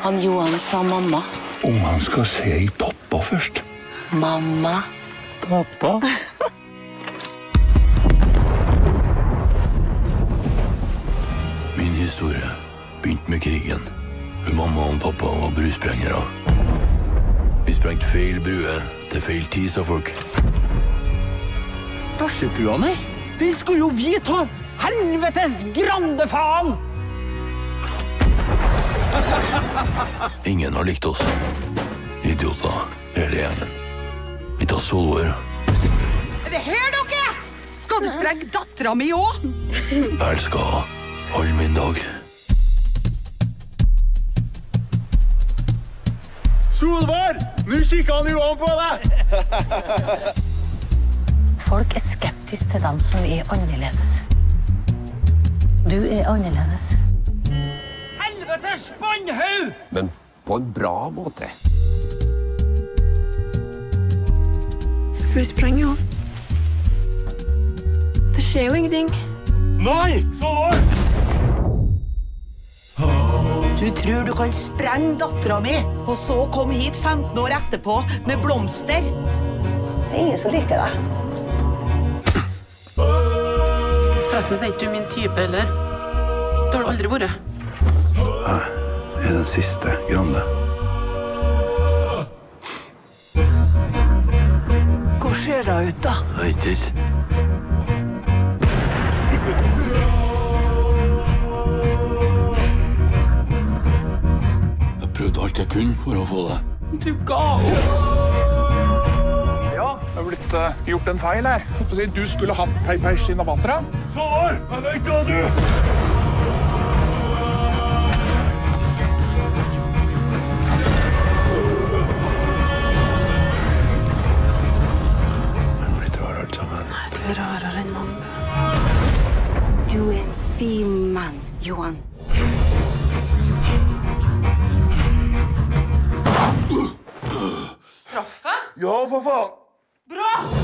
Han Johan sa mamma. Ungene skal se i pappa først. Mamma. Pappa? Min historie begynte med krigen. Mamma og pappa var brusprengere. Vi sprengte feil brue til feil tid, sa folk. Bæsjepua mi? Den skulle jo vi ta! Helvetes grande faen! Ingen har likt oss. Idioter, hele gjengen. Vi tar solår. Er det her dere? Skal du sprenge datteren min også? Jeg elsker all min dag. Solvar! Nå kikker han Johan på deg! Folk er skeptiske til dem som er annerledes. Du er annerledes. Helvetes spannhaug! Men på en bra måte. Skal vi sprenge han? Det skjer jo ingenting. Nei! Solvar! Du tror du kan sprenge datteren min, og så komme hit 15 år etterpå med blomster? Det er ingen som liker deg. Forresten så er ikke du min type, eller? Det har du aldri vært. Jeg er den siste grande. Hvor ser det ut da? Jeg vet ikke. Jeg prøvde alt jeg kunne for å få det. Du ga opp. Ja, det har blitt gjort en feil her. Du skulle hatt Peipers i Navatra. Solvar, jeg vet hva du! Det blir rar alt sammen. Nei, du er rarere enn mange. Du er en fin mann, Johan. Ja, for faen! Bra!